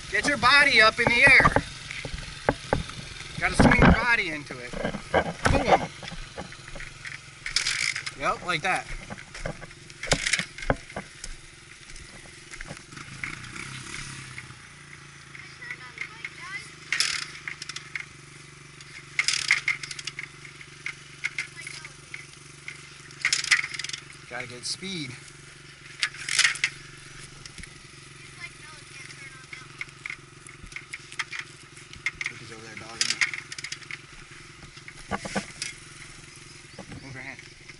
Get your body up in the air. Gotta swing your body into it. Boom. Yep, like that. Gotta get speed. He's over there dogging me. Move your hand.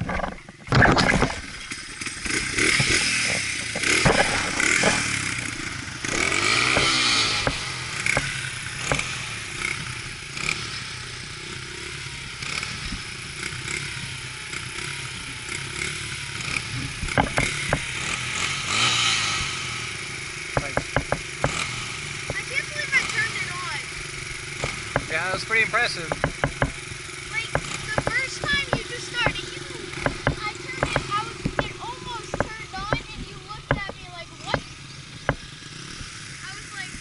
Yeah, that was pretty impressive. Like, the first time you just started, I turned it, it almost turned on, and you looked at me like, what? I was like,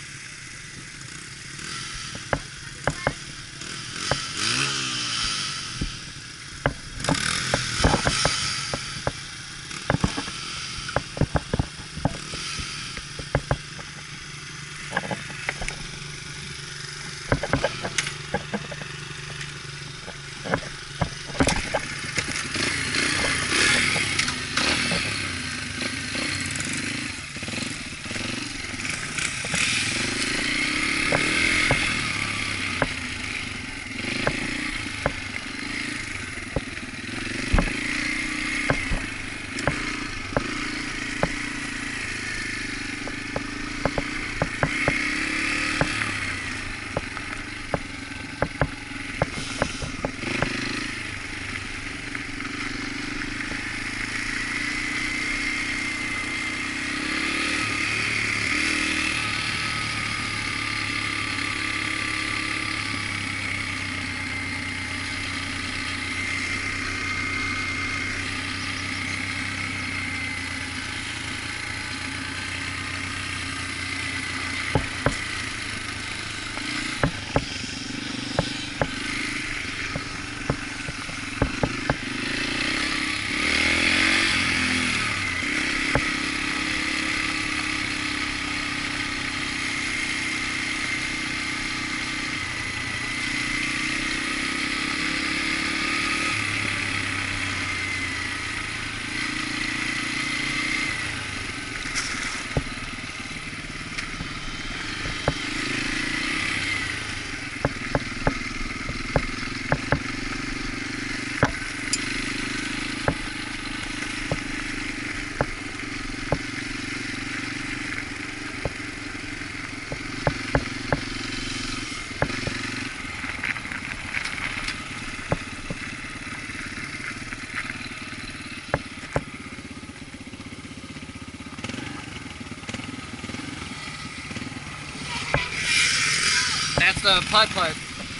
That's the putt-putt.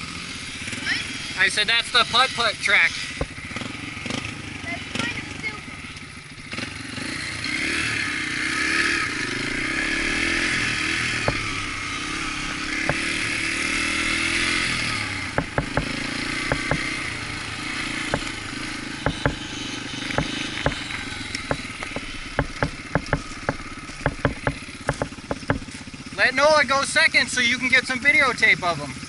what? I said that's the putt-putt track. That's kind of stupid. Let Noah go second so you can get some videotape of him.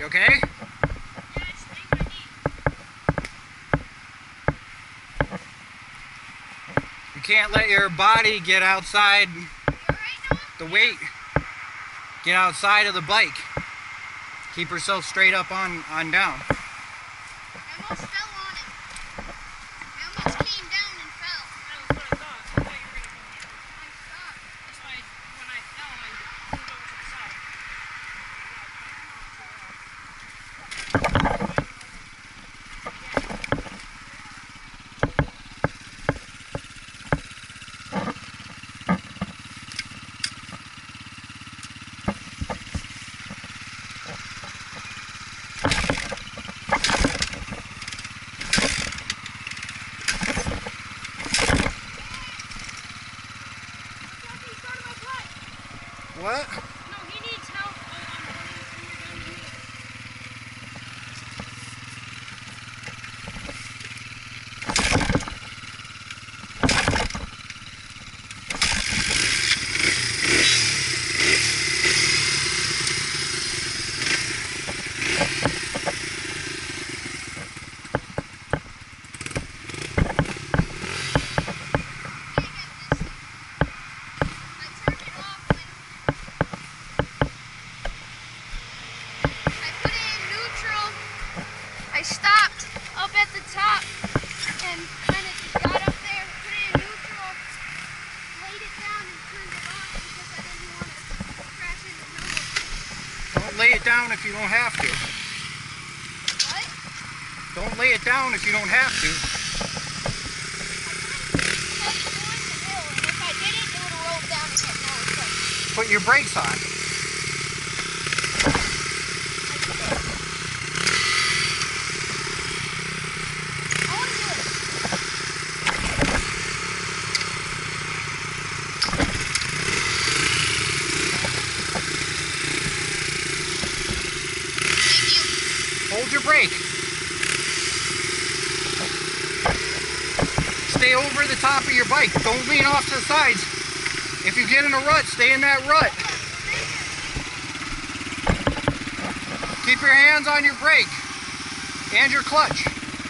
okay? Yeah, it's late my knee. You can't let your body get outside You alright, Noah? the weight. Get outside of the bike. Keep yourself straight up on down. I almost fell on it. I almost came down and fell. That was what I thought. I thought you were going to come here. I stopped. That's why when I fell, I moved over to the side. What? No, he needs help on pulling his finger down the wheel. I stopped up at the top and kind of got up there, put it in neutral, laid it down and turned it off because I didn't want to crash into Noah. Don't lay it down if you don't have to. What? Don't lay it down if you don't have to. I kept going the hill, and if I didn't, it would have rolled down and hit Noah's foot. Put your brakes on. I want to do it. Thank you. Hold your brake. Stay over the top of your bike. Don't lean off to the sides. If you get in a rut, stay in that rut. Keep your hands on your brake and your clutch.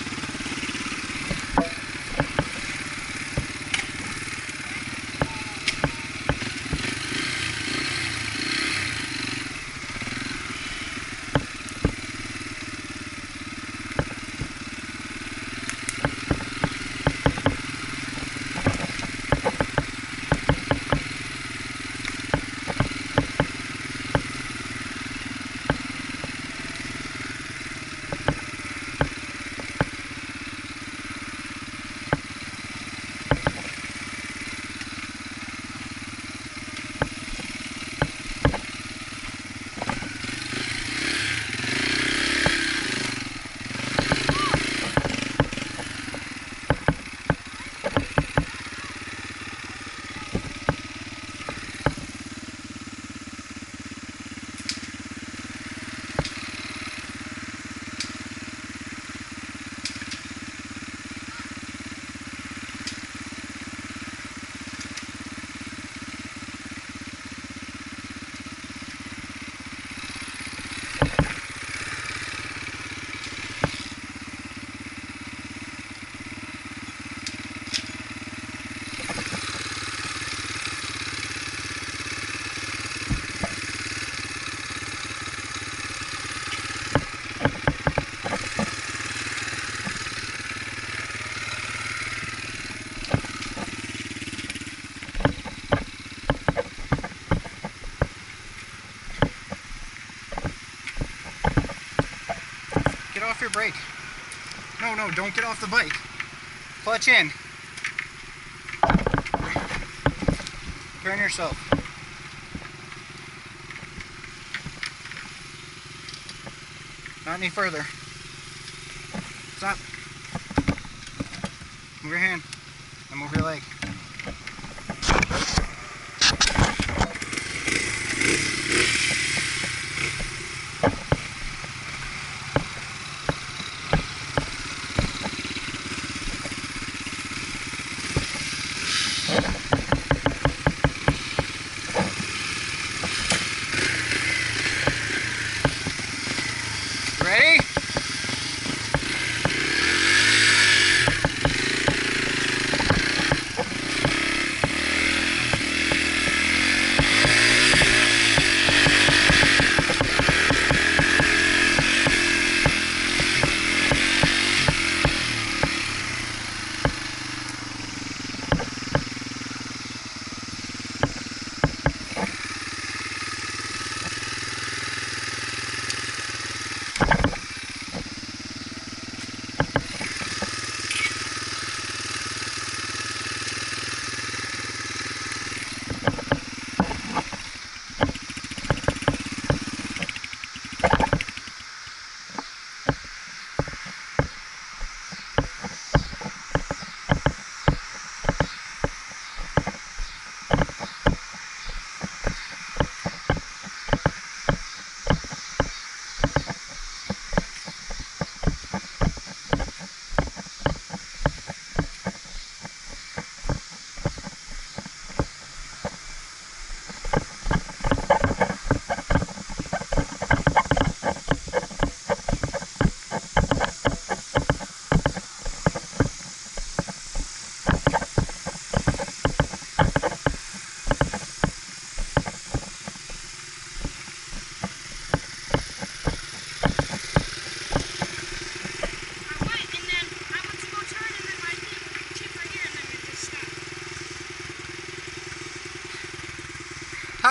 Get off your brake. No, don't get off the bike. Clutch in. Turn yourself. Not any further. Stop. Move your hand. And move your leg.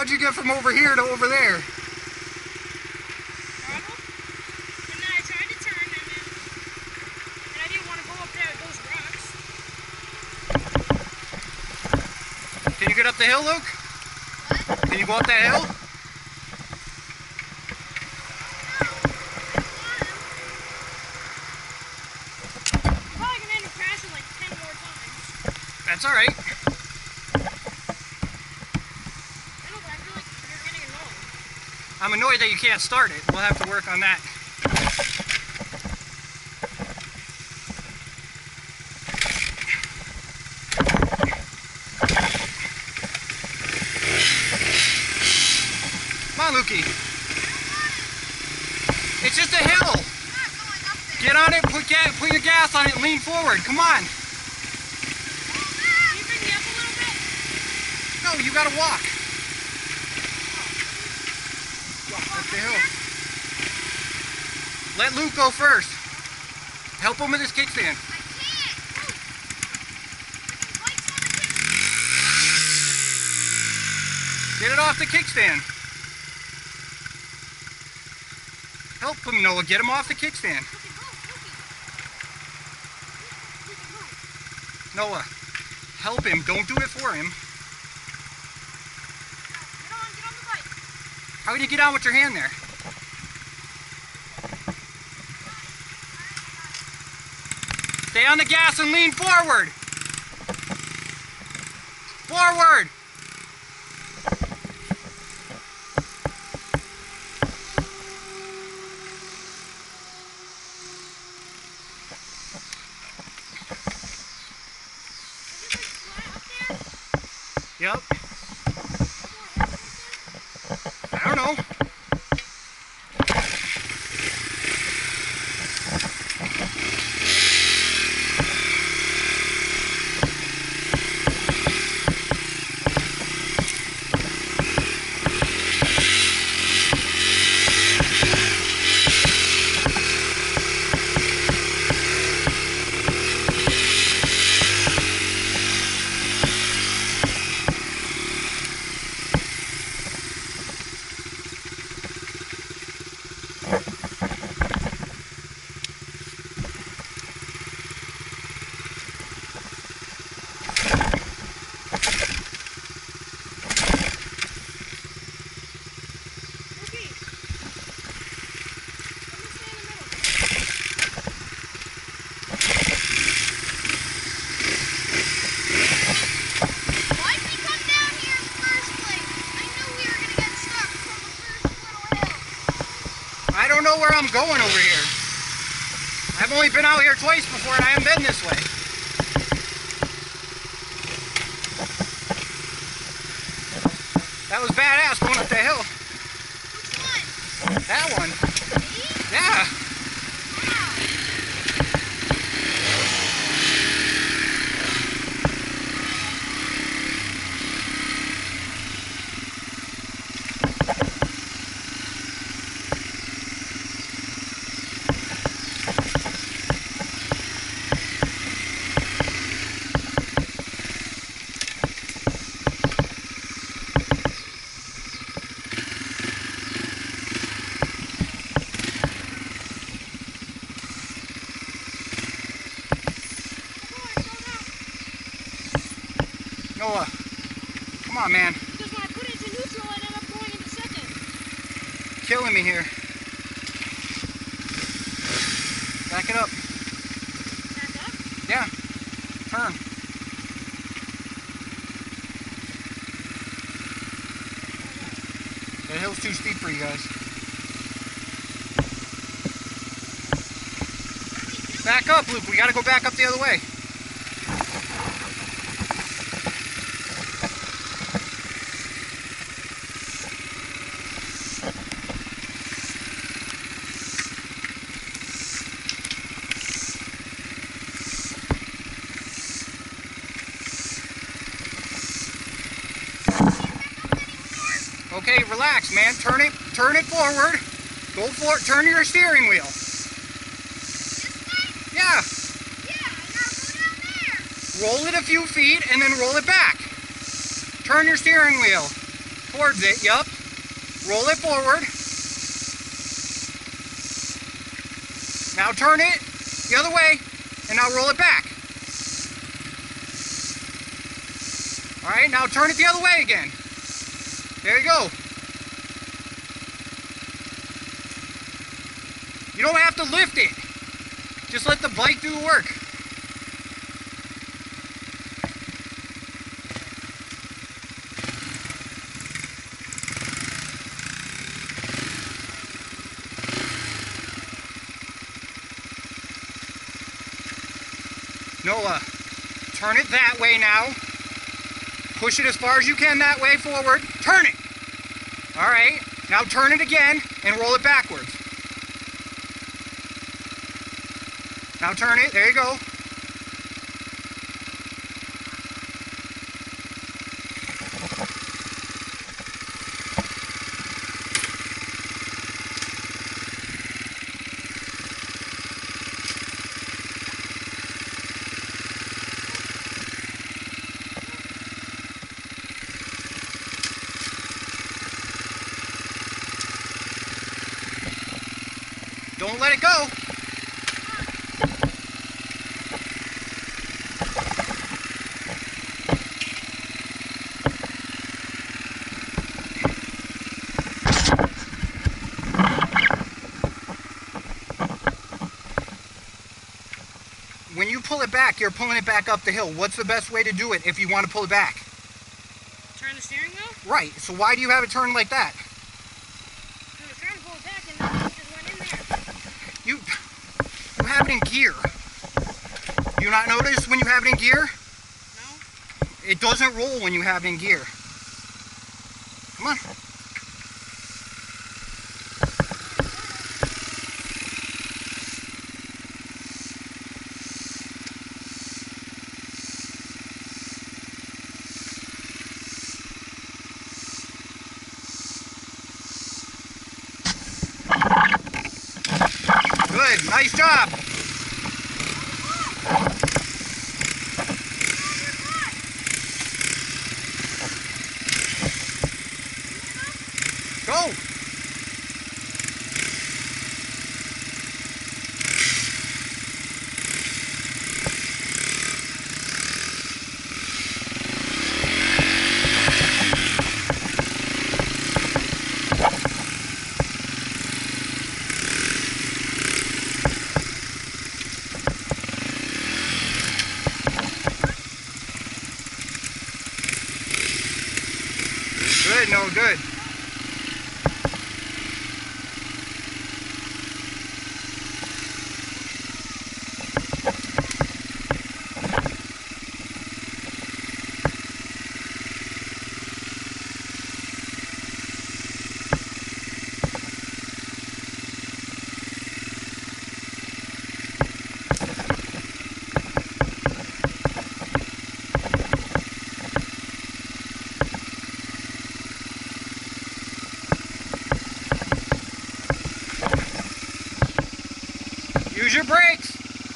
how'd you get from over here to over there? Throttle. And then I tried to turn, and I didn't want to go up there with those rocks. Can you get up the hill, Luke? What? Can you go up that hill? I'm probably gonna end up crashing like 10 more times. That's all right. I know, but I feel like you're getting annoyed. I'm annoyed that you can't start it. We'll have to work on that. Come on, Lukey. It's just a hill. I'm not going up there. Get on it, put your gas on it, and lean forward. Come on. Can you bring me up a little bit? No, you gotta walk. Walk up the hill. Let Luke go first. Help him with his kickstand. I can't. Move. Bike's on the kickstand. Get it off the kickstand. Help him, Noah. Get him off the kickstand. Look, move. Noah, help him. Don't do it for him. Get on the bike. How can you get on with your hand there? Stay on the gas and lean forward. Forward. Yep. I don't know. I don't know where I'm going over here. I've only been out here twice before and I haven't been this way. That was badass going up that hill. Which one? That one. Me? Yeah. Noah, come on, man. Because when I put it into neutral, I ended up going into second. Killing me here. Back it up. Back up? Yeah. Turn. That hill's too steep for you guys. Back up, Luke. We gotta go back up the other way. Okay, relax, man. Turn it forward. Go for it. Turn your steering wheel. This way? Yeah. Yeah, and now go down there. Roll it a few feet and then roll it back. Turn your steering wheel. towards it. Yup. Roll it forward. Now turn it the other way, and now roll it back. All right, now turn it the other way again. There you go. You don't have to lift it. Just let the bike do the work. Noah, turn it that way now. Push it as far as you can that way forward. Turn it. All right, now turn it again and roll it backwards. Now turn it, there you go. Don't let it go. When you pull it back, you're pulling it back up the hill. What's the best way to do it if you want to pull it back? Turn the steering wheel? Right, so why do you have it turned like that? I was trying to pull it back and then it just went in there. You have it in gear. You not notice when you have it in gear? No. It doesn't roll when you have it in gear. Come on. Good, nice job. Go. Good, no, good. Use your brakes.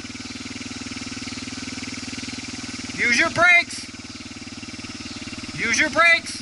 Use your brakes. Use your brakes.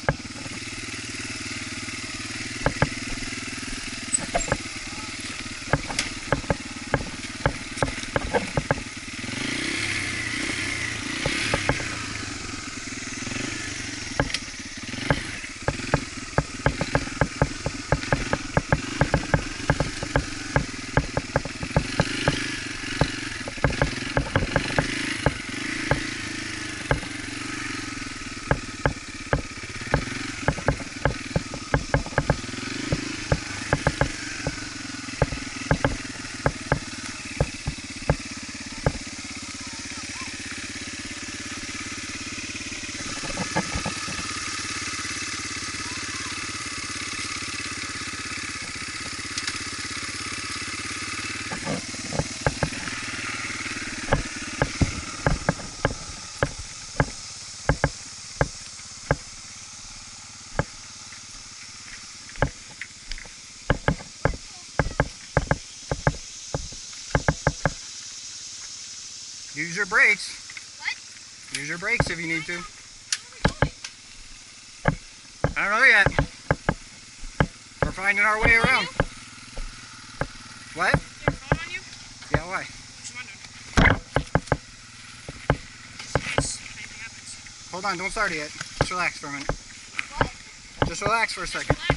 Use your brakes. What? Use your brakes if you need to. I don't know yet. finding our way around. What? Is there a phone on you? Yeah, why? Just wondering. Just in case anything happens. Hold on, don't start it yet. Just relax for a minute. What? Just relax for a second. Relax.